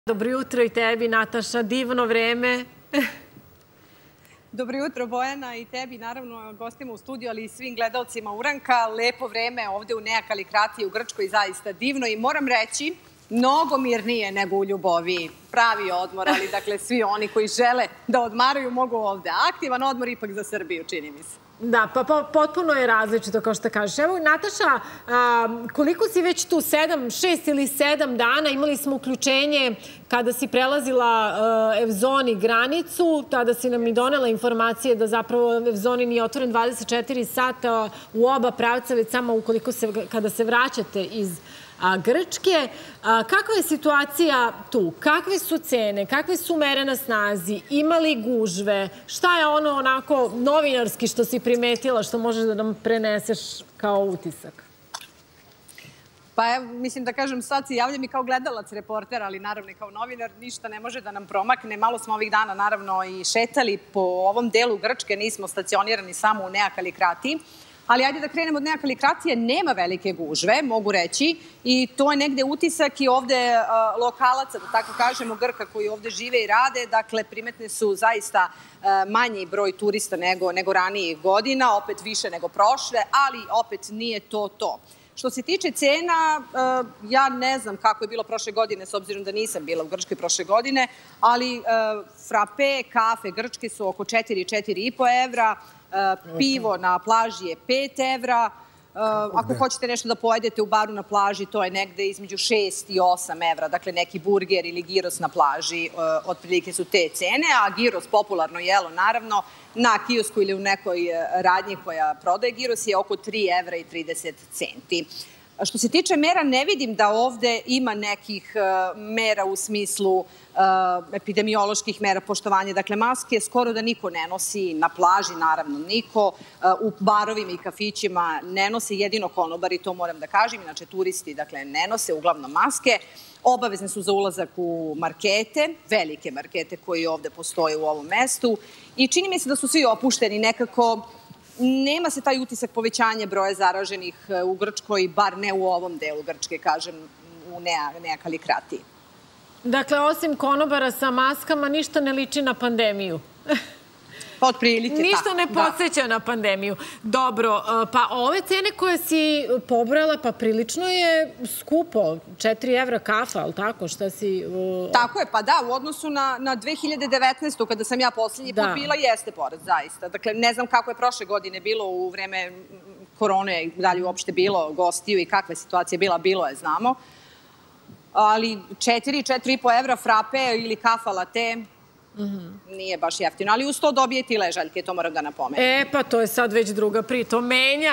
Dobro jutro i tebi, Nataša, divno vreme. Dobro jutro, Bojana, i tebi, naravno, gostima u studiju, ali i svim gledalcima Uranka. Lepo vreme ovde u Nea Kalikratiji u Grčkoj, zaista divno i moram reći, mnogo mirnije nego u Ljuboviji. Pravi odmor, ali dakle svi oni koji žele da odmaraju mogu ovde. Aktivan odmor ipak za Srbiju, čini mi se. Da, pa potpuno je različito, kao što kažeš. Evo, Nataša, koliko si već tu, 6 ili 7 dana, imali smo uključenje kada si prelazila Evzoni granicu, tada si nam i donela informacije da zapravo Evzoni nije otvoren 24 sata u oba pravca, već samo kada se vraćate iz Grčke. Kakva je situacija tu? Kakve su cene? Kakve su mere na snazi? Ima li gužve? Šta je ono onako novinarski što si primetila, što možeš da nam preneseš kao utisak? Pa evo, mislim da kažem, sad se javljam i kao gledalac, reporter, ali naravno i kao novinar, ništa ne može da nam promakne. Malo smo ovih dana naravno i šetali po ovom delu Grčke, nismo stacionirani samo u Nea Kalikratiji. Ali ajde da krenemo od Nea Kalikratije, nema velike gužve, mogu reći, i to je negde utisak i ovde lokalaca, da tako kažemo, Grka koji ovde žive i rade. Dakle, primetne su zaista manji broj turista nego ranijih godina, opet više nego prošle, ali opet nije to to. Što se tiče cena, ja ne znam kako je bilo prošle godine, s obzirom da nisam bila u Grčkoj prošle godine, ali frape, kafe grčke su oko 4,5 evra, pivo na plaži je 5 evra. Ako hoćete nešto da pojedete u baru na plaži, to je negde između 6 i 8 evra. Dakle, neki burger ili giros na plaži, otprilike su te cene. A giros, popularno jelo, naravno, na kiosku ili u nekoj radnji koja prodaje giros je oko 3 evra i 30 centi. Što se tiče mera, ne vidim da ovde ima nekih mera u smislu epidemioloških mera poštovanja. Dakle, maske skoro da niko ne nosi, na plaži naravno niko, u barovima i kafićima ne nose, jedino konobari, to moram da kažem, inače turisti ne nose uglavnom maske. Obavezne su za ulazak u markete, velike markete koji ovde postoje u ovom mestu i čini mi se da su svi opušteni nekako. Nema se taj utisak povećanja broja zaraženih u Grčkoj, bar ne u ovom delu Grčke, kažem, u Nea Kalikratiji. Dakle, osim konobara sa maskama, ništa ne liči na pandemiju. Pa otprilike tako. Ništa ne podsjeća na pandemiju. Dobro, pa ove cene koje si pobrala, pa prilično je skupo. 4 evra kafa, ali tako? Šta si... Tako je, pa da, u odnosu na 2019. kada sam ja poslednji put bila, jeste porast, zaista. Dakle, ne znam kako je prošle godine bilo u vreme korone, da li uopšte bilo gostiju i kakva je situacija bila, bilo je, znamo. Ali 4,5 evra frape ili kafa latte, nije baš jeftino, ali uz to dobijete i ležaljke, to moram da napomenem. Pa to je sad već druga priča. To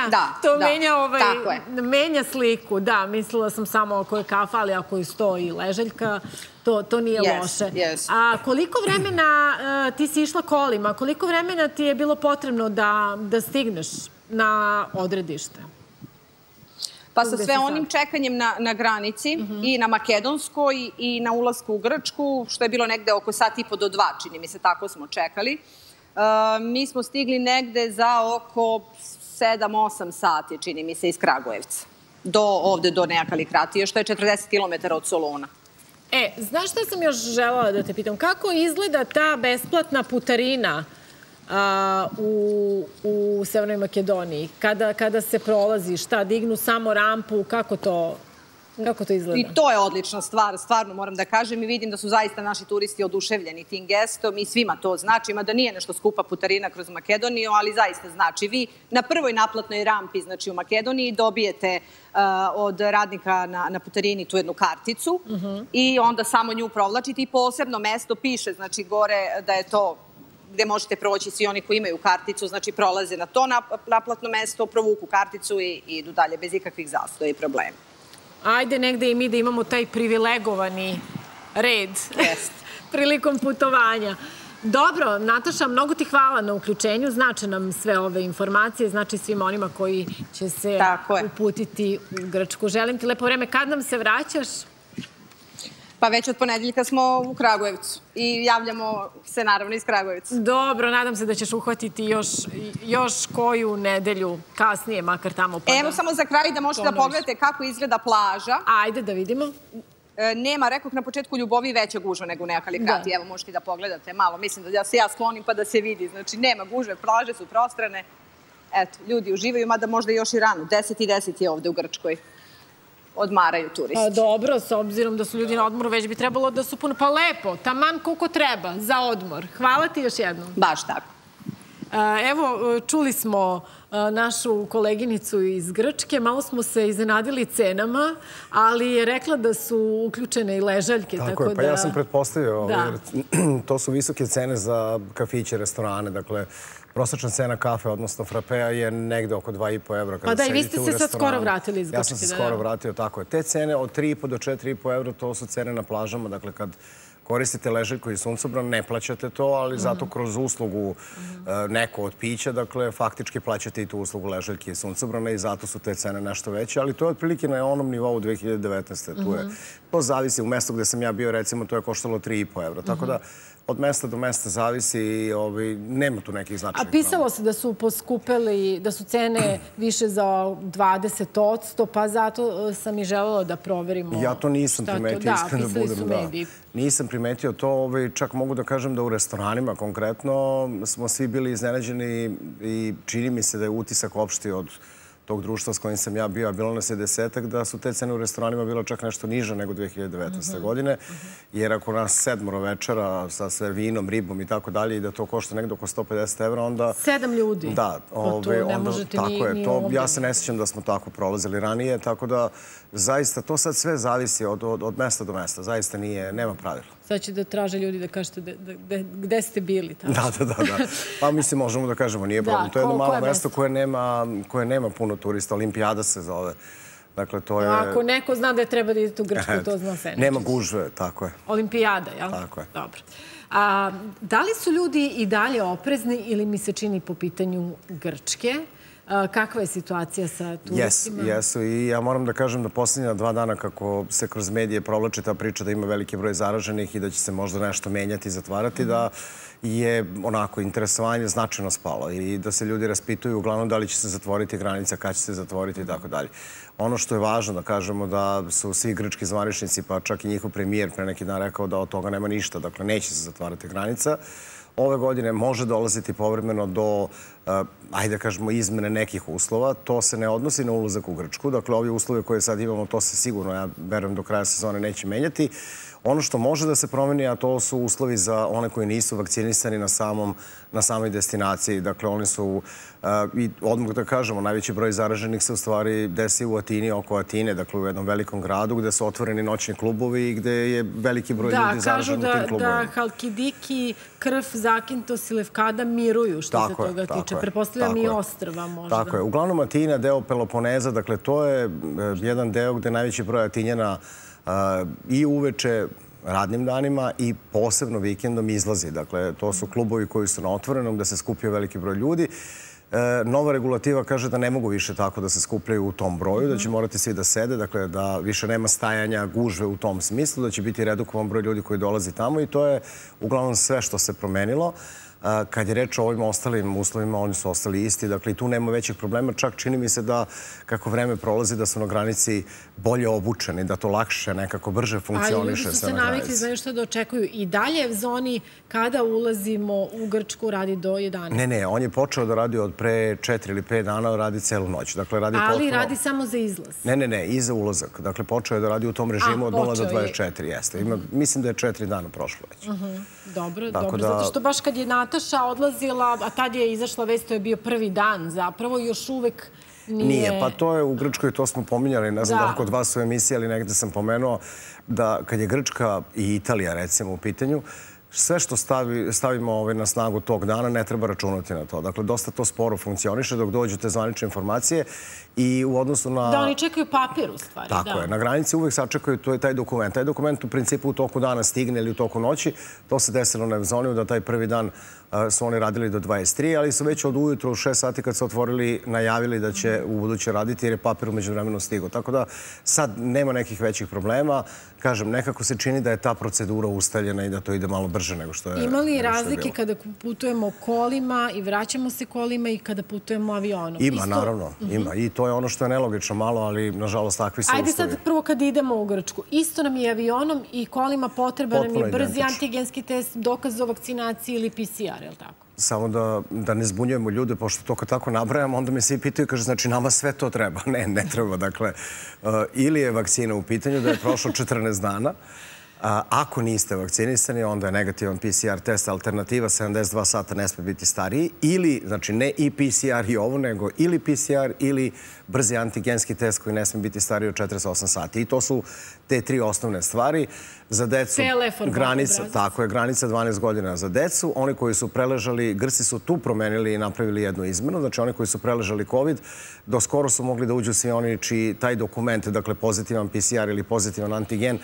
menja sliku. Da, mislila sam samo ako je kafa, ali ako je sto i ležaljka, to nije loše. A koliko vremena ti si išla kolima? Koliko vremena ti je bilo potrebno da stigneš na odredište? Pa sa sve onim čekanjem na granici i na Makedonskoj i na ulasku u Grčku, što je bilo negde oko sat i po do 2, čini mi se, tako smo čekali. Mi smo stigli negde za oko 7-8 sati, čini mi se, iz Kragujevca. Ovde do Nea Kalikratije, što je 40 km od Soluna. Znaš šta sam još želela da te pitam? Kako izgleda ta besplatna putarina u Severnoj Makedoniji? Kada se prolazi, šta, dignu samo rampu, kako to izgleda? I to je odlična stvar, stvarno moram da kažem, i vidim da su zaista naši turisti oduševljeni tim gestom i svima to znači, mada nije nešto skupa putarina kroz Makedoniju, ali zaista znači. Vi na prvoj naplatnoj rampi, znači u Makedoniji, dobijete od radnika na putarini tu jednu karticu i onda samo nju provlačite i posebno mesto piše, znači gore da je to gde možete proći, svi oni koji imaju karticu, znači prolaze na to naplatno mesto, provuku karticu i idu dalje bez ikakvih zastoja i problema. Ajde negde i mi da imamo taj privilegovani red prilikom putovanja. Dobro, Nataša, mnogo ti hvala na uključenju. Znače nam sve ove informacije, znači svima onima koji će se uputiti u Grčku. Želim ti lepo vreme. Kad nam se vraćaš? Pa već od ponedeljka smo u Kragujevcu i javljamo se naravno iz Kragujevca. Dobro, nadam se da ćeš uhvatiti još koju nedelju kasnije, makar tamo. Evo samo za kraj da možete da pogledate kako izgleda plaža. Ajde da vidimo. nema, rekoh na početku, ljubovi veća gužva nego u Neokalikrati. Evo, možete da pogledate malo. Mislim da se ja sklonim pa da se vidi. Znači, nema gužve, plaže su prostrane. Eto, ljudi uživaju, mada možda još i rano. 10:10 je ovde u Grčkoj. Odmaraju turisti. Dobro, s obzirom da su ljudi na odmoru, već bi trebalo da su puno. Pa lepo, taman koliko treba za odmor. Hvala ti još jednom. Baš tako. Evo, čuli smo našu koleginicu iz Grčke, malo smo se iznenadili cenama, ali je rekla da su uključene i ležaljke. Tako je, pa ja sam pretpostavio, to su visoke cene za kafiće, restorane, dakle, prosječna cena kafe, odnosno frapea, je negde oko 2,5 evra. Pa da, i vi ste se sad skoro vratili iz Grčke. Ja sam se skoro vratio, tako je. Te cene od 3,5 do 4,5 evra, to su cene na plažama, dakle, kad koristite ležaljku i suncobran, ne plaćate to, ali zato kroz uslugu neko od pića, dakle, faktički plaćate i tu uslugu ležaljke i suncobrana i zato su te cene nešto veće, ali to je otprilike na onom nivou 2019. To zavisi, u mestu gde sam ja bio, recimo, to je koštalo 3,5 evra, tako da od mesta do mesta zavisi i nema tu nekih značajnih. A pisalo se da su poskupeli, da su cene više za 20%, pa zato sam i želela da proverimo. Ja to nisam primetio, iskreno da budem. Nisam primetio to, čak mogu da kažem da u restoranima konkretno smo svi bili iznenađeni i čini mi se da je utisak opšti od tog društva s kojim sam ja bio, a bilo nas je 10-ak, da su te cene u restoranima bilo čak nešto niže nego 2019. godine, jer ako nas 7 večera sa sve vinom, ribom i tako dalje i da to košta negde oko 150 evra, onda... 7 ljudi? Da. To ne možete ni ovdje. Ja se ne sjećam da smo tako prolazili ranije, tako da zaista to sad sve zavisi od mesta do mesta. Zaista nema pravila. Sad će da traže ljudi da kažete gde ste bili. Da. Pa mislim, možemo da kažemo, nije problem. To je jedno malo mesto koje nema puno turista. Olimpijada se zove. Dakle, to je... Ako neko zna da treba da idete u Grčku, to zna Seničić. Nema gužve, tako je. Olimpijada, jel? Tako je. Dobro. Da li su ljudi i dalje oprezni ili mi se čini po pitanju Grčke? Kakva je situacija sa turistima? Jesu. I ja moram da kažem da posljednja 2 dana kako se kroz medije provlači ta priča da ima veliki broj zaraženih i da će se možda nešto menjati i zatvarati, da je onako interesovanje značajno spalo i da se ljudi raspituju uglavnom da li će se zatvoriti granica, kad će se zatvoriti i tako dalje. Ono što je važno da kažemo da su svi grčki zvaničnici, pa čak i njihov premijer pre neki dan rekao da od toga nema ništa, dakle neće se zatvarati granica. Ove godine može dolaziti povremeno do, ajde da kažemo, izmene nekih uslova. To se ne odnosi na ulazak u Grčku. Dakle, ovi uslovi koje sad imamo, to se sigurno, ja verujem, do kraja sezone neće menjati. Ono što može da se promeni, a to su uslovi za one koji nisu vakcinisani na samoj destinaciji. Dakle, oni su, i odmah da kažemo, najveći broj zaraženih se u stvari desi u Atini, oko Atine, dakle u jednom velikom gradu gde su otvoreni noćni klubovi i gde je veliki broj ljudi zaražen u tim klubovima. Da, kažu da Halkidiki, Krf, Zakintos i Lefkada miruju što se toga tiče. Prepostavljam i ostrva možda. Tako je. Uglavnom Atina, deo Peloponeza, dakle to je jedan deo gde najveći broj Atinjana i uveče radnim danima i posebno vikendom izlazi. Dakle, to su klubovi koji su na otvorenom, gde se skupio veliki broj ljudi. Nova regulativa kaže da ne mogu više tako da se skupljaju u tom broju, da će morati svi da sede, dakle da više nema stajanja, gužve u tom smislu, da će biti redukovan broj ljudi koji dolazi tamo i to je uglavnom sve što se promenilo. Kad je reč o ovim ostalim uslovima, oni su ostali isti. Dakle, i tu nema većih problema. Čak čini mi se da, kako vreme prolazi, da su na granici bolje obučeni, da to lakše, nekako brže funkcioniše sve na granici. Ali ljudi su se navikli, znaju što da očekuju. I dalje zoni, kada ulazimo u Grčku, radi do 11? Ne, on je počeo da radi od pre 4 ili 5 dana, radi celu noć. Ali radi samo za izlaz? Ne, i za ulazak. Dakle, počeo je da radi u tom režimu od 0 do 24, jeste. Mislim da je 4 dana prošlo već. Dobro. Zato što baš kad je Nataša odlazila, a tad je izašla vest, to je bio prvi dan zapravo, još uvek nije... Pa to je u Grčkoj, to smo pominjali, ne znam da kod vas u emisiji, ali negde sam pomenuo da kad je Grčka i Italija, recimo, u pitanju, sve što stavimo na snagu tog dana ne treba računati na to. Dakle, dosta to sporo funkcioniše dok dođu te zvanične informacije i u odnosu na... Da, oni čekaju papir u stvari. Tako je. Na granici uvek sačekaju taj dokument. Taj dokument u principu u toku dana stigne ili u toku noći. To se desilo na Evzoniju da taj prvi dan su oni radili do 23, ali su već od ujutro u 6 sati kad su otvorili najavili da će u buduće raditi jer je papir umeđu vremenu stigao. Tako da sad nema nekih većih problema. Kažem, nekako se čini da je ta procedura ustaljena i da to ide malo brže nego što je. Ima li razlike kada putujemo kolima i vraćamo se kolima i kada putujemo avionom? Ima, naravno. Ima. I to je ono što je nelogično malo, ali nažalost takvi su uslovi. Ajde sad prvo kad idemo u Grčku. Isto nam je avionom i kolima potreban nam je brzi antigenski test, dokaz o vakcinaciji ili PCR, je li tako? Samo da ne zbunjujemo ljude, pošto to kad tako nabrajamo, onda me svi pitaju i kaže, znači nama sve to treba. Ne treba. Dakle, ili je vakcina u pitanju da je prošlo 14 dana, ako niste vakcinisani, onda je negativan PCR test, alternativa 72 sata ne sme biti stariji, ili, znači ne i PCR i ovo, nego ili PCR ili brzi antigenski test koji ne sme biti stariji od 48 sati. I to su te 3 osnovne stvari. Za decu granica, tako je, granica 12 godina za decu. Oni koji su preležali, Grci su tu promenili i napravili jednu izmenu. Znači oni koji su preležali COVID, do skoro su mogli da uđu svi oni čiji taj dokument, dakle pozitivan PCR ili pozitivan antigen,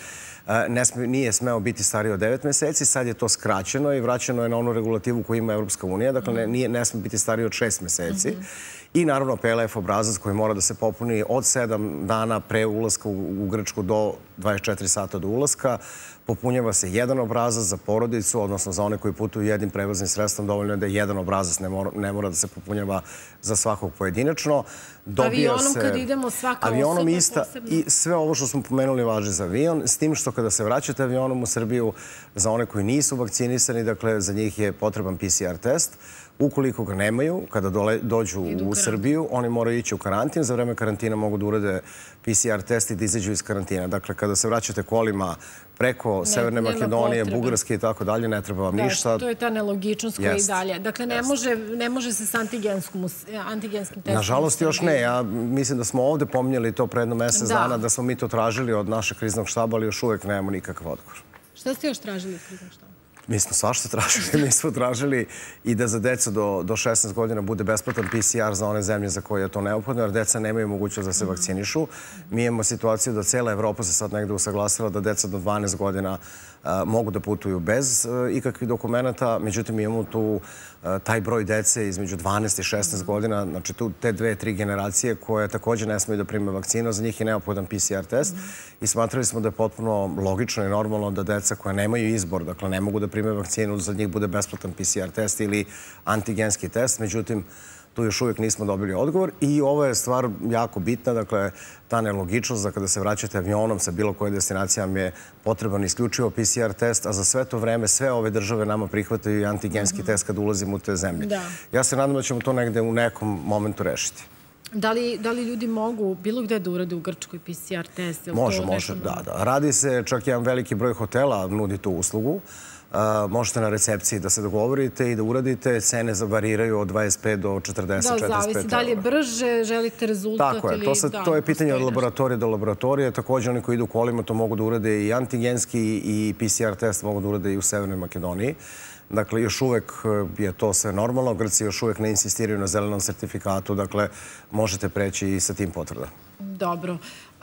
nije smeo biti stariji od 9 meseci. Sad je to skraćeno i vraćeno je na onu regulativu koju ima Evropska unija. Dakle, ne sme biti stariji od 6 meseci. I naravno PLF obrazac koji mora da se popuni od 7 dana pre ulaska u Grčku do 24 sata do ulaska. Popunjava se jedan obrazac za porodicu, odnosno za one koji putuju jednim prevoznim sredstvom. Dovoljno je da je jedan obrazac, ne mora da se popunjava za svakog pojedinačno. Avionom kad idemo svaka osoba posebno? I sve ovo što smo pomenuli važi za avion, s tim što kada se vraćate avionom u Srbiju, za one koji nisu vakcinisani, dakle za njih je potreban PCR test. Ukoliko ga nemaju, kada dođu u Srbiju, oni moraju ići u karantin. Za vreme karantina mogu da urade PCR test i da izađu iz karantina. Dakle, kada se vraćate kolima preko Severne Makedonije, Bugarske i tako dalje, ne treba vam ništa. To je ta nelogičnost koja je i dalje. Dakle, ne može se s antigenskim testom. Nažalost, još ne. Ja mislim da smo ovde pominjali to pre jedno mesec dana, da smo mi to tražili od našeg kriznog štaba, ali još uvek nemamo nikakav odgovor. Šta ste još tražili od kriznog štaba? Mi smo svašta tražili. Mi smo tražili i da za decu do 16 godina bude besplatan PCR za one zemlje za koje je to neophodno, jer deca nemaju mogućnost da se vakcinišu. Mi imamo situaciju da cela Evropa se sad negde usaglasila da deca do 12 godina mogu da putuju bez ikakvih dokumenta. Međutim, imamo tu taj broj dece između 12 i 16 godina, znači tu te 2-3 generacije koje također ne smiju da prime vakcinu, za njih je neophodan PCR test i smatrali smo da je potpuno logično i normalno da deca koja nemaju izbor, dakle ne mogu da prime vakcinu, za njih bude besplatan PCR test ili antigenski test. Međutim, tu još uvijek nismo dobili odgovor i ovo je stvar jako bitna, dakle, ta nelogičnost da kada se vraćate avionom sa bilo koje destinacije vam je potreban isključivo PCR test, a za sve to vreme sve ove države nama prihvataju i antigenski test kada ulazimo u te zemlje. Ja se nadam da ćemo to negde u nekom momentu rešiti. Da li ljudi mogu bilo gde da urade u Grčkoj PCR test? Može, da. Radi se, čak jedan veliki broj hotela nudi tu uslugu. Možete na recepciji da se dogovorite i da uradite. Cene variraju od 25 do 40-45 Da, zavisi. Da li je brže, želite rezultat? Tako je. To je pitanje od laboratorije do laboratorije. Također oni koji idu kolima to mogu da urade i antigenski i PCR test mogu da urade i u Severnoj Makedoniji. Dakle, još uvek je to sve normalno. Grci još uvek ne insistiraju na zelenom sertifikatu. Dakle, možete preći i sa tim potvrdom. Dobro.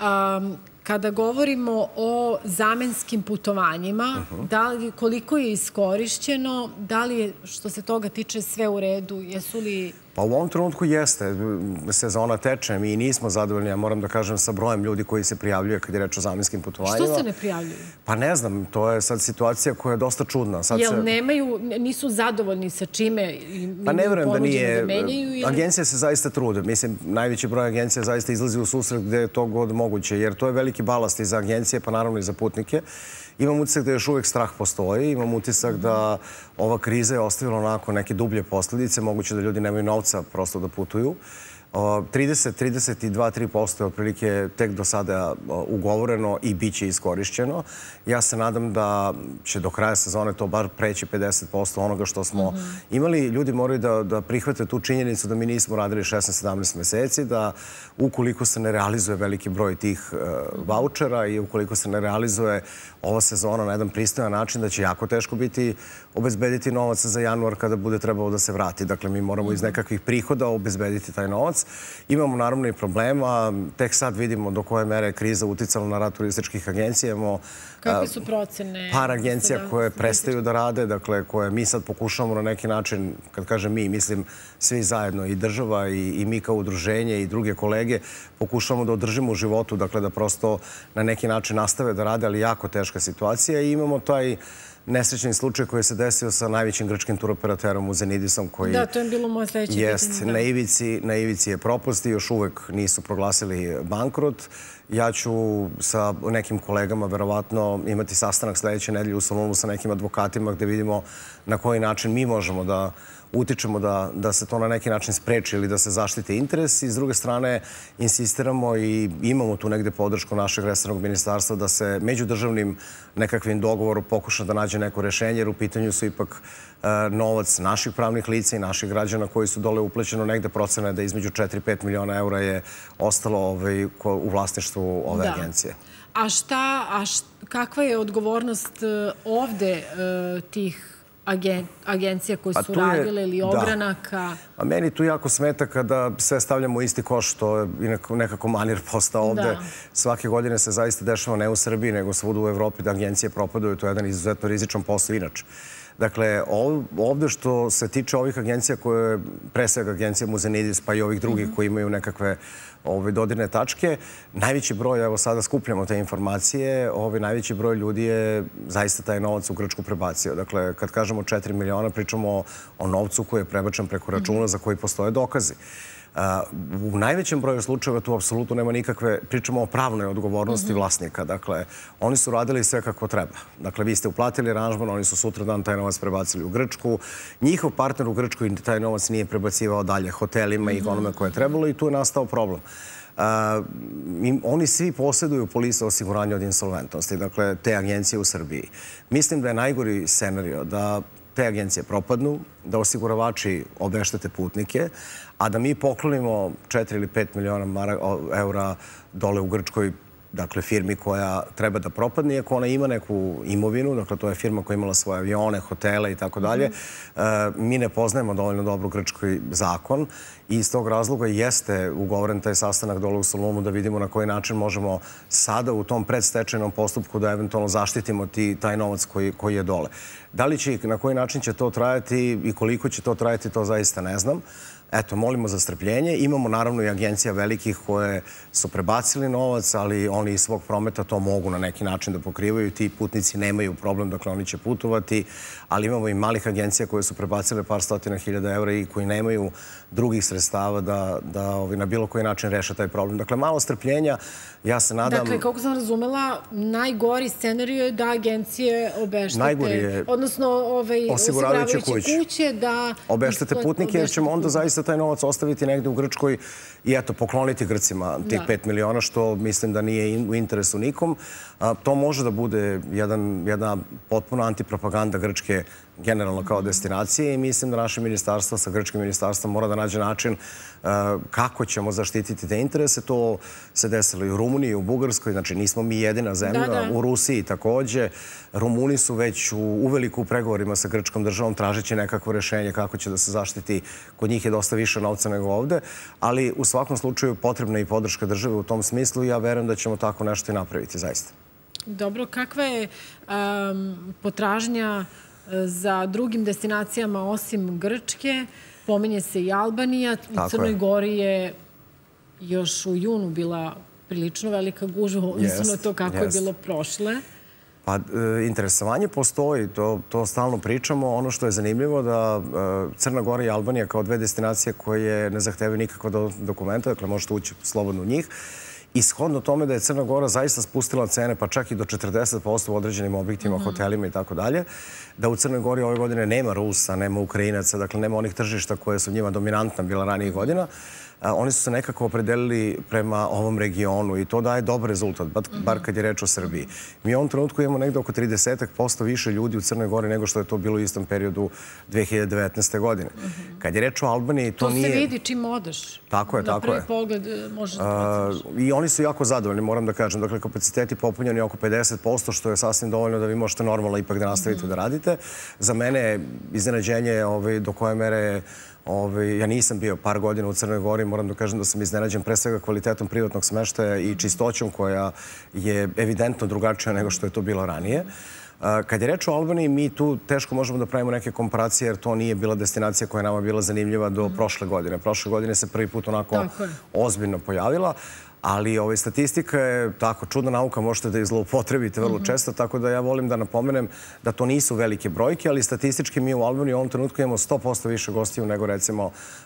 Kada govorimo o zamenskim putovanjima, koliko je iskorišćeno, da li je, što se toga tiče, sve u redu? Jesu li... Pa u ovom trenutku jeste. Sezona teče. Mi nismo zadovoljni, ja moram da kažem, sa brojem ljudi koji se prijavljuje kad je reč o zamenskim putovanjima. Što se ne prijavljuju? Pa ne znam. To je sad situacija koja je dosta čudna. Jel nisu zadovoljni sa čime? Pa ne verujem da nije. Agencija se zaista trude. Mislim, najveći broj agencija zaista izlazi u susret gde je to god moguće, jer to je veliki balast i za agencije, pa naravno i za putnike. Imam utisak da još uvijek strah postoji. Imam utisak da ova kriza je ostavila onako neke dublje posljedice. Moguće da ljudi nemaju novca prosto da putuju. 32-3% je otprilike tek do sada ugovoreno i bit će iskorišćeno. Ja se nadam da će do kraja sezone to bar preći 50% onoga što smo imali. Ljudi moraju da prihvate tu činjenicu da mi nismo radili 16-17 meseci, da ukoliko se ne realizuje veliki broj tih vaučera i ukoliko se ne realizuje ova sezona na jedan pristojan način, da će jako teško biti obezbediti novac za januar kada bude trebalo da se vrati. Dakle, mi moramo iz nekakvih prihoda obezbediti taj novac. novac. Imamo naravno i problema. Tek sad vidimo do koje mere je kriza uticala na rad turističkih agencija. Kakve su procene? Par agencija koje prestaju da rade, dakle, koje mi sad pokušamo na neki način, kad kažem mi, mislim svi zajedno, i država, i mi kao udruženje, i druge kolege, pokušamo da održimo u životu, dakle, da prosto na neki način nastave da rade, ali jako teška situacija. I imamo taj nesrećni slučaj koji se desio sa najvećim grčkim turoperaterom Uzenidisom, koji Da, to je bilo moje sledeće pitanje. jest na ivici je propasti, još uvek nisu proglasili bankrot. Ja ću sa nekim kolegama verovatno imati sastanak sledeće nedelje u Solunu sa nekim advokatima gde vidimo na koji način mi možemo da utičemo da se to na neki način spreči ili da se zaštite interes. I s druge strane insistiramo i imamo tu negde podršku našeg resornog ministarstva da se međudržavnim nekakvim dogovorom pokuša da nađe neko rešenje, jer u pitanju su ipak novac naših pravnih lica i naših građana koji su dole uplaćeno. Negde procena da između 4-5 miliona eura je ostalo u vlasništvu ove agencije. Kakva je odgovornost ovde tih agencija koje su radile ili ogranaka? A meni tu jako smeta kada sve stavljamo u isti koš, što je nekako manir postao ovde. Svake godine se zaista dešava ne u Srbiji, nego svuda u Evropi da agencije propadaju. To je jedan izuzetno rizičan posao inače. Dakle, ovde što se tiče ovih agencija koje, pre svega agencija Muzenidis, pa i ovih drugih koji imaju nekakve dodirne tačke, najveći broj, evo sada skupljamo te informacije, najveći broj ljudi je zaista taj novac u Grčku prebacio. Dakle, kad kažemo 4 miliona, pričamo o novcu koji je prebačen preko računa za koji postoje dokazi. U najvećem broju slučajeva tu apsolutno nema nikakve, pričamo o pravnoj odgovornosti vlasnika. Dakle, oni su radili sve kako treba. Dakle, vi ste uplatili aranžman, oni su sutradan taj novac prebacili u Grčku. Njihov partner u Grčkoj taj novac nije prebacivao dalje hotelima i onome koje je trebalo i tu je nastao problem. Oni svi posjeduju polise osiguranja od insolventnosti, dakle, te agencije u Srbiji. Mislim da je najgori scenario da te agencije propadnu, da osiguravači obeštete putnike, a da mi poklonimo 4 ili 5 miliona eura dole u Grčkoj, dakle, firmi koja treba da propadne, iako ona ima neku imovinu, dakle, to je firma koja je imala svoje avione, hotele i tako dalje. Mi ne poznajemo dovoljno dobro grčki zakon i iz tog razloga jeste ugovoren taj sastanak dole u Solunu da vidimo na koji način možemo sada u tom predstečajnom postupku da eventualno zaštitimo taj novac koji je dole. Da li će i na koji način će to trajati i koliko će to trajati, to zaista ne znam. Eto, molimo za strpljenje. Imamo naravno i agencija velikih koje su prebacili novac, ali oni iz svog prometa to mogu na neki način da pokrivaju. Ti putnici nemaju problem, dakle oni će putovati, ali imamo i malih agencija koje su prebacile par stotina hiljada eura i koji nemaju drugih sredstava da na bilo koji način reše taj problem. Dakle, malo strpljenja, ja se nadam... Dakle, kako sam razumela, najgori scenarij je da agencije obeštete, odnosno osiguravajuće kuće da... Obeštete putnike, jer ćemo onda zaista taj novac ostaviti negde u Grčkoj i eto, pokloniti Grcima tih 5 miliona, što mislim da nije u interesu nikom. To može da bude jedna potpuno antipropaganda Grčke generalno kao destinacije i mislim da naše ministarstvo sa grčkim ministarstvom mora da nađe način kako ćemo zaštititi te interese. To se desilo i u Rumuniji, i u Bugarskoj, znači nismo mi jedina zemlja, u Rusiji takođe. Rumuni su već uveliko u pregovorima sa grčkom državom tražeći nekakvo rešenje kako će da se zaštiti. Kod njih je dosta više novca nego ovde, ali u svakom slučaju potrebna je i podrška države u tom smislu i ja verujem da ćemo tako nešto i napraviti, zaista. Dobro, kakva je potražnja za drugim destinacijama osim Grčke? Pominje se i Albanija. U Crnoj Gori je još u junu bila prilično velika gužva, odnosno na to kako je bilo prošle. Pa, interesovanje postoji, to stalno pričamo. Ono što je zanimljivo da Crna Gora i Albanija kao dve destinacije koje ne zahtevaju nikakva dokumenta, dakle možete ući slobodno u njih, ishodno tome da je Crna Gora zaista spustila cene, pa čak i do 40% u određenim objektima, hotelima i tako dalje, da u Crnoj Gori ove godine nema Rusa, nema Ukrajinaca, dakle nema onih tržišta koje su njima dominantna bila ranijih godina. Oni su se nekako opredelili prema ovom regionu i to daje dobar rezultat, bar kad je reč o Srbiji. Mi u ovom trenutku imamo negde oko 30% više ljudi u Crnoj Gori nego što je to bilo u istom periodu 2019. godine. Kad je reč o Albaniji, to nije... To se vidi čim odeš. Tako je, tako je. Na prvi pogled možeš da proceniš. I oni su jako zadovoljni, moram da kažem. Dakle, kapaciteti popunjeni oko 50%, što je sasvim dovoljno da vi možete normalno ipak da nastavite da radite. Za mene je iznenađenje do koje mere Ja nisam bio par godina u Crnoj Gori, moram da kažem da sam iznenađen pre svega kvalitetom privatnog smeštaja i čistoćom koja je evidentno drugačija nego što je to bilo ranije. Kad je reč o Albaniji, mi tu teško možemo da pravimo neke komparacije jer to nije bila destinacija koja je nama bila zanimljiva do prošle godine. Prošle godine se prvi put onako ozbiljno pojavila. Ali statistika je tako čudna nauka, možete da je zloupotrebite vrlo često, tako da ja volim da napomenem da to nisu velike brojke, ali statistički mi u Albaniji u ovom trenutku imamo 100% više gostiju nego recimo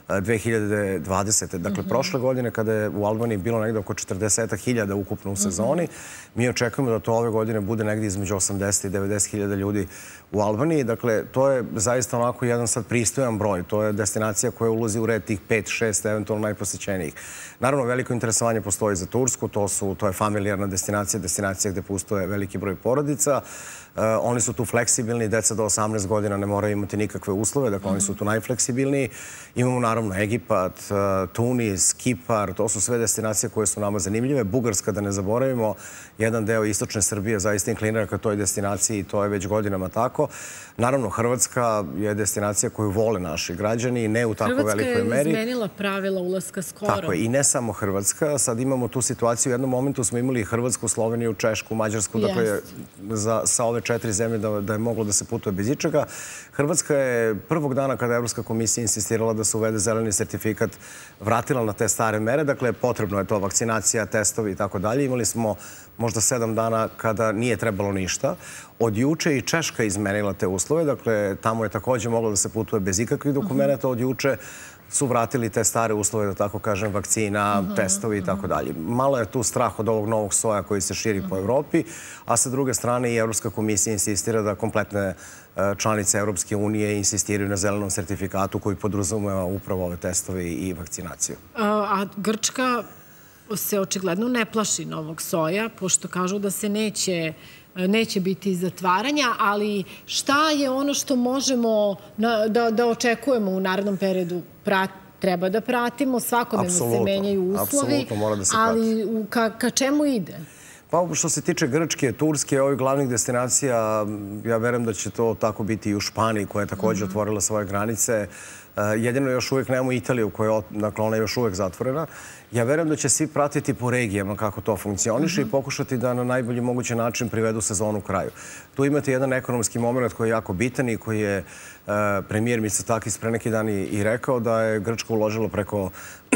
2020. Dakle, prošle godine kada je u Albaniji bilo negde oko 40.000 ukupno u sezoni, mi očekujemo da to ove godine bude negde između 80 i 90.000 ljudi u Albaniji. Dakle, to je zaista onako jedan sad pristojan broj. To je destinacija koja ulazi u red tih 5, 6, eventualno najposjećenijih. Naravno, veliko interesovanje postoji za Tursku. To je familijarna destinacija, destinacija gde postoje veliki broj porodica. Oni su tu fleksibilni, deca do 18 godina ne moraju imati nikakve uslove, dakle oni su tu najfleksibilniji. Imamo naravno Egipat, Tunis, Kipar, to su sve destinacije koje su nama zanimljive. Bugarska, da ne zaboravimo, jedan deo istočne Srbije zaista inklinira ka toj destinaciji i to je već godinama tako. Naravno, Hrvatska je destinacija koju vole naši građani i ne u tako velikoj meri. Hrvatska je izmenila pravila ulaska skoro. Tako je, i ne samo Hrvatska. Sad imamo tu situaciju, u jednom momentu smo imali Hrvatsku, Sloveniju, Češku, Mađarsku, dakle sa ove 4 zemlje da je moglo da se putuje bez ičega. Hrvatska je prvog dana kada je Evropska komisija insistirala da se uvede zeleni sertifikat vratila na te stare mere. Dakle, potrebno je to vakcinacija, testovi i tako dalje. Imali smo možda 7 dana kada nije trebalo ništa. Od juče i Češka izmenila te uslove. Dakle, tamo je također moglo da se putuje bez ikakvih dokumenta. Od juče su vratili te stare uslove, da tako kažem, vakcina, testovi i tako dalje. Malo je tu strah od ovog novog soja koji se širi po Evropi, a sa druge strane i Evropska komisija insistira da kompletne članice Evropske unije insistiraju na zelenom sertifikatu koji podrazumeva upravo ove testove i vakcinaciju. A Grčka se očigledno ne plaši novog soja, pošto kažu da se neće biti zatvaranja, ali šta je ono što možemo da očekujemo u narednom periodu? Treba da pratimo, svakodnevno se menjaju uslovi, ali ka čemu ide? Pa što se tiče Grčke, Turske, ovih glavnih destinacija, ja verujem da će to tako biti i u Španiji, koja je također otvorila svoje granice. Jedino još uvijek nemamo Italiju, dakle ona je još uvijek zatvorena. Ja verujem da će svi pratiti po regijama kako to funkcioniše i pokušati da na najbolji mogući način privedu sezonu kraju. Tu imate jedan ekonomski moment koji je jako bitan i koji je premijer Mitsotakis pre neki dan i rekao da je Grčka uložila preko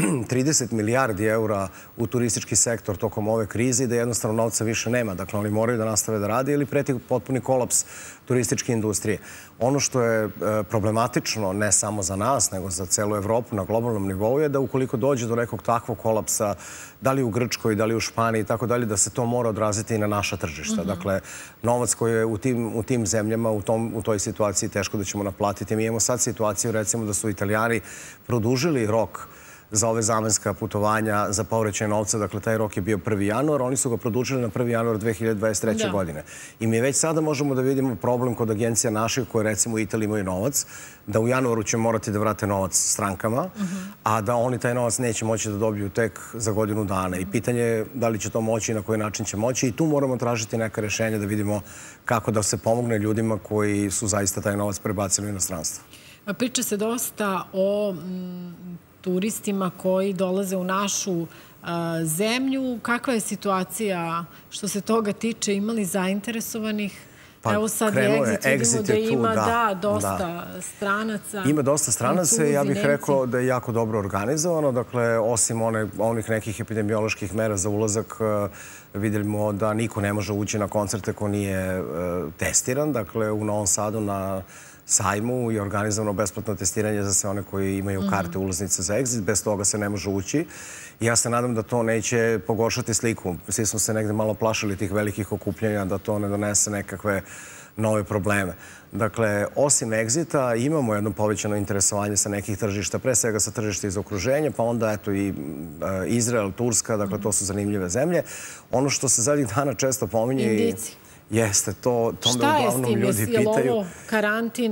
30 milijardi eura u turistički sektor tokom ove krize i da jednostavno novca više nema. Dakle, oni moraju da nastave da rade ili preti potpuni kolaps turističke industrije. Ono što je problematično, ne samo za nas, nego za celu Evropu na globalnom nivou je da ukoliko dođe do nekog takvog kolapsa, da li u Grčkoj, da li u Španiji i tako dalje, da se to mora odraziti i na naša tržišta. Dakle, novac koji je u tim zemljama, u toj situaciji teško da ćemo naplatiti. Mi imamo sad situaciju, recimo, da su Italijani produžili rok za ove zamenska putovanja za povraćaj novca. Dakle, taj rok je bio 1. januar. Oni su ga produžili na 1. januar 2023. godine. I mi već sada možemo da vidimo problem kod agencija naših koje, recimo, u Italiji imaju novac, da u januaru će morati da vrate novac strankama, a da oni taj novac neće moći da dobiju tek za godinu dana. I pitanje je da li će to moći i na koji način će moći. I tu moramo tražiti neka rešenja da vidimo kako da se pomogne ljudima koji su zaista taj novac prebacili u inostranstvo. Priča se dosta o turistima koji dolaze u našu zemlju. Kakva je situacija što se toga tiče? Imali zainteresovanih? Evo sad je Exit, vidimo da ima dosta stranaca. Ima dosta stranaca i ja bih rekao da je jako dobro organizovano. Dakle, osim onih nekih epidemioloških mera za ulazak, vidimo da niko ne može ući na koncerte ko nije testiran. Dakle, u Novom Sadu na sajmu je organizovano besplatno testiranje za sve one koji imaju karte ulaznice za Exit. Bez toga se ne može ući. Ja se nadam da to neće pogoršati sliku. Svi smo se negde malo plašili tih velikih okupljanja, da to ne donese nekakve nove probleme. Dakle, osim Exita imamo jedno povećano interesovanje sa nekih tržišta, pre svega sa tržišta iz okruženja, pa onda eto i Izrael, Turska, dakle to su zanimljive zemlje. Ono što se zadnjih dana često pominje... Indici. Jeste, to me uglavnom ljudi pitaju. Šta je s tim? Je li ovo karantin?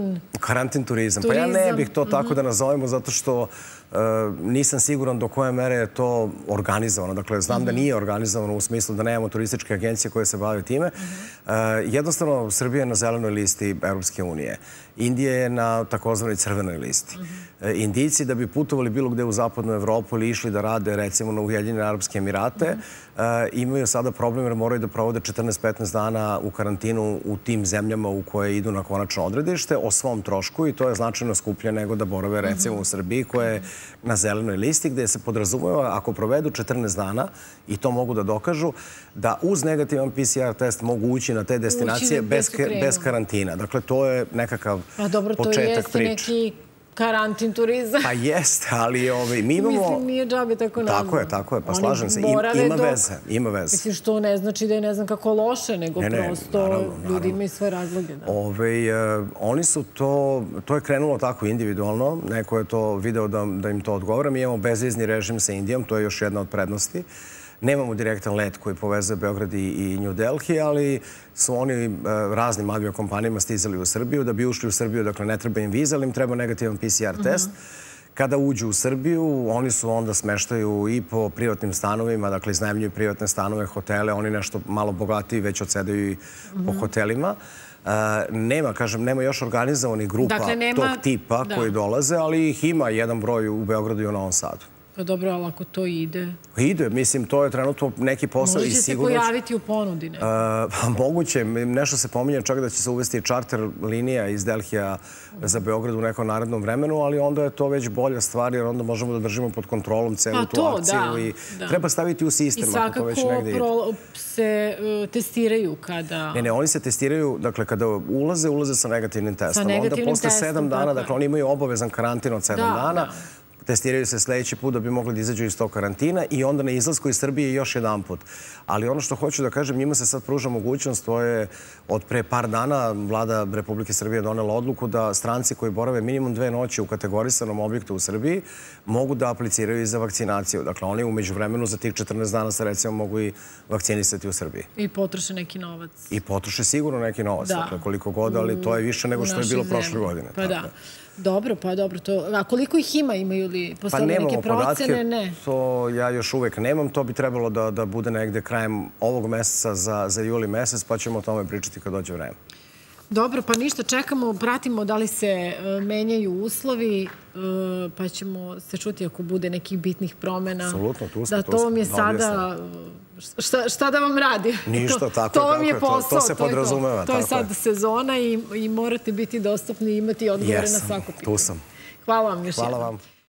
Karantin turizam. Pa ja ne bih to tako da nazovemo zato što nisam siguran do koje mere je to organizovano. Dakle, znam da nije organizovano u smislu da nemamo turističke agencije koje se bave time. Jednostavno, Srbija je na zelenoj listi Evropske unije. Indija je na takozvanoj crvenoj listi. Indijci da bi putovali bilo gde u zapadnu Evropu ili išli da rade recimo na Ujedinjene Arapske Emirate, imaju sada problem jer moraju da provode 14-15 dana u karantinu u tim zemljama u koje idu na konačno odredište o svom trošku i to je značajno skuplje nego da borave recimo u Srbiji koja je na zelenoj listi gde se podrazumeva ako provedu 14 dana i to mogu da dokažu da uz negativan PCR test mogu ući na te destinacije bez karantina. Dakle, to je nekakav početak priče. Karantin turizam. Pa jeste, ali mi imamo... Mislim, nije džabe tako nazvano. Tako je, pa slažem se. Ima veze. Mislim, što ne znači da je ne znam kako loše, nego prosto ljudi imaju sve razloge. Oni su to je krenulo tako individualno. Neko je to video da im to odgovara. Mi imamo bezvizni režim sa Indijom, to je još jedna od prednosti. Nemamo direktan let koji povezuje Beograd i New Delhi, ali su oni raznim aviokompanijama stizali u Srbiju. Da bi ušli u Srbiju, dakle, ne treba im viza, ali im treba negativan PCR test. Kada uđu u Srbiju, oni su onda smeštaju i po privatnim stanovima, dakle, iznajmljuju privatne stanove, hotele, oni nešto malo bogatiji već odsedaju i po hotelima. Nema još organizovanih grupa tog tipa koji dolaze, ali ih ima jedan broj u Beogradu i u Novom Sadu. Pa dobro, ali ako to ide... Ide, mislim, to je trenutno neki posao i sigurno... Može se pojaviti u ponudi, ne? Moguće. Nešto se pominje čak da će se uvesti čarter linija iz Delhija za Beograd u nekom narednom vremenu, ali onda je to već bolja stvar jer onda možemo da držimo pod kontrolom celu tu akciju i treba staviti u sistem ako to već negde ide. I svakako se testiraju kada... Ne, oni se testiraju, dakle, kada ulaze sa negativnim testom. Onda posle 7 dana, dakle, oni imaju obavezan karantin od 7 dana. Testiraju se sledeći put da bi mogli da izađu iz tog karantina i onda na izlasku iz Srbije još jedan put. Ali ono što hoću da kažem, njima se sad pruža mogućnost, to je od pre par dana vlada Republike Srbije donela odluku da stranci koji borave minimum 2 noći u kategorisanom objektu u Srbiji mogu da apliciraju i za vakcinaciju. Dakle, oni umeđu vremenu za tih 14 dana se recimo mogu i vakcinisati u Srbiji. I potroše neki novac. I potroše sigurno neki novac, dakle, koliko god, ali to je više nego što je bilo prošle godine. Pa da. Dobro, pa dobro. A koliko ih ima? Imaju li postoje neke procene? Ne. To ja još uvek nemam. To bi trebalo da bude negde krajem ovog meseca za juli mesec, pa ćemo o tome pričati kad dođe vreme. Dobro, pa ništa, čekamo, pratimo da li se menjaju uslovi, pa ćemo se čuti ako bude nekih bitnih promena. Apsolutno, tu smo. Da, to vam je sada... Šta da vam radi? Ništa, tako je. To vam je posao. To se podrazumeva. To je sad sezona i morate biti dostupni i imati odgovore na svako pitanje. Tu sam. Hvala vam još jednom. Hvala vam.